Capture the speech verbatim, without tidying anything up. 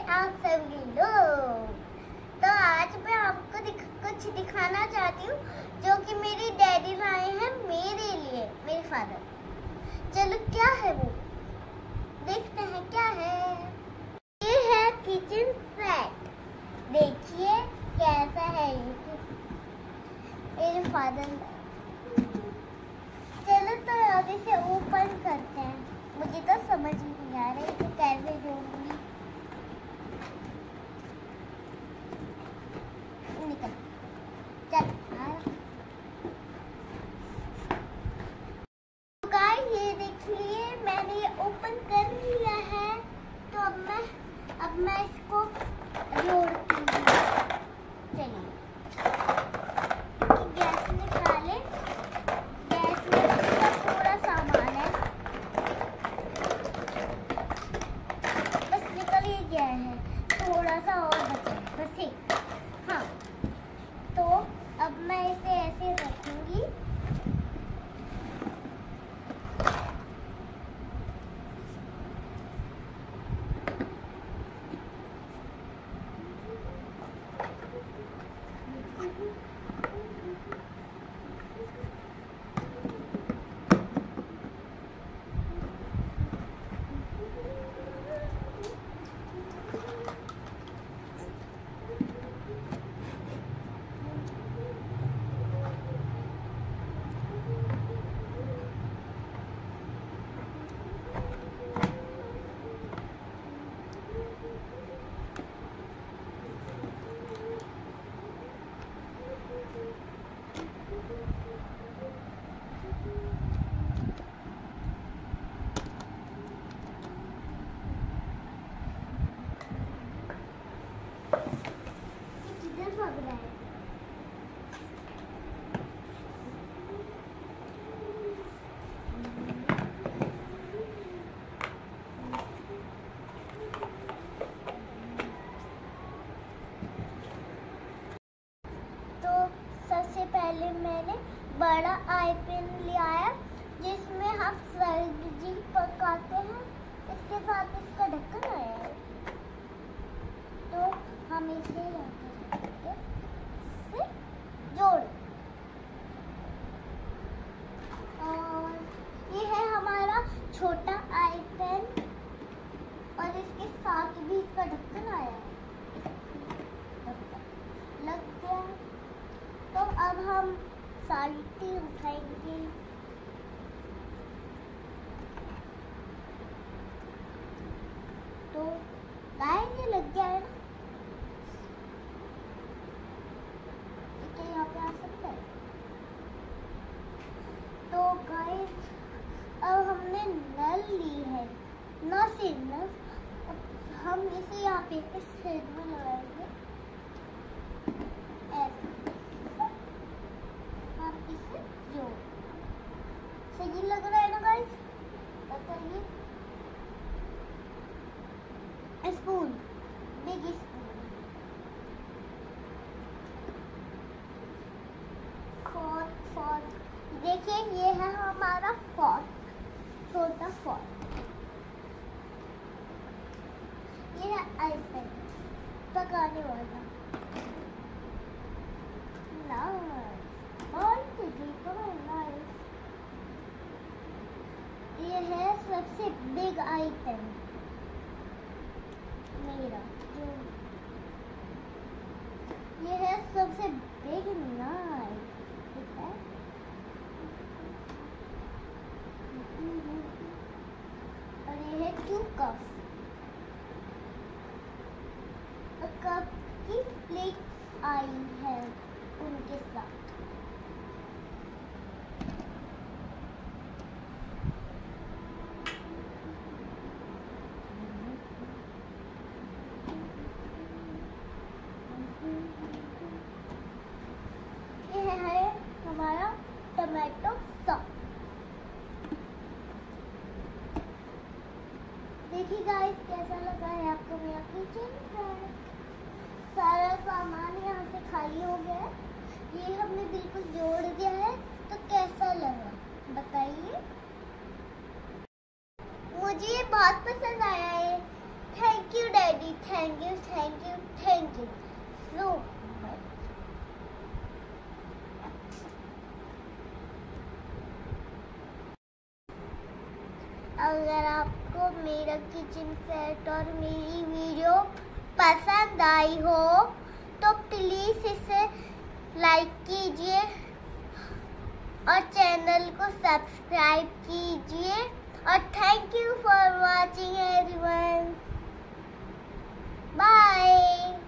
आप सभी लोग। तो आज मैं आपको दिख, कुछ दिखाना चाहती हूँ जो कि मेरी डैडी लाए हैं मेरे लिए, मेरे फादर। चलो क्या है वो देखते हैं क्या है। ये है किचन सेट, देखिए कैसा है ये मेरे फादर। चलो तो आगे से ओपन करते हैं। मुझे तो समझ ही नहीं आ रहा है कि कैसे जोड़ूंगी। निकल चल गाइस, ये देखिए मैंने ये ओपन कर लिया है। तो अब मैं अब मैं इसको जोड़ती हूँ। चलिए गैस निकाले। गैस में पूरा सामान है, बस निकल ही गया है। थोड़ा सा और बचा बस एक। हाँ, तो अब मैं इसे ऐसे रखूंगी। पहले मैंने बड़ा आई पेन लिया है जिसमें हम सब्जी पकाते हैं। इसके साथ इसका ढक्कन आया है, तो हम इसे से जोड़। और ये है हमारा छोटा आई पेन और इसके साथ भी इसका ढक्कन आया है। लग गया। तो अब हम साल्टी उठाएंगे। तो गाइस ये लग गया है ना, क्या यहाँ पे आ सकता है? तो गाइस अब हमने नल ली है, न सिग्नल। हम इसे यहाँ पे इस साइड में लगाएंगे ऐसे। सही लग रहा है ना गाइस? बताइए। Spoon, big spoon, fork, fork. देखिए ये है हमारा फोर्क, छोटा फोर्क। ये है आई पेन पकाने वाला। ये है सबसे बिग आइटम मेरा, जो ये है सबसे बिग नाइफ, ठीक है। और ये है टू कप। कप की प्लेट आई है उनके साथ। हमारा टमाटो सॉस। देखिए गाइस कैसा लगा है आपको मेरा किचन सेट। सारा सामान यहाँ से खाली हो गया है, ये हमने बिल्कुल जोड़ दिया है। तो कैसा लगा बताइए। मुझे ये बहुत पसंद आया है। Thank you daddy, thank thank you thank you thank you so much. अगर आपको मेरा किचन सेट और मेरी वीडियो पसंद आई हो तो प्लीज इसे लाइक कीजिए और चैनल को सब्सक्राइब कीजिए और thank you for watching everyone. Bye.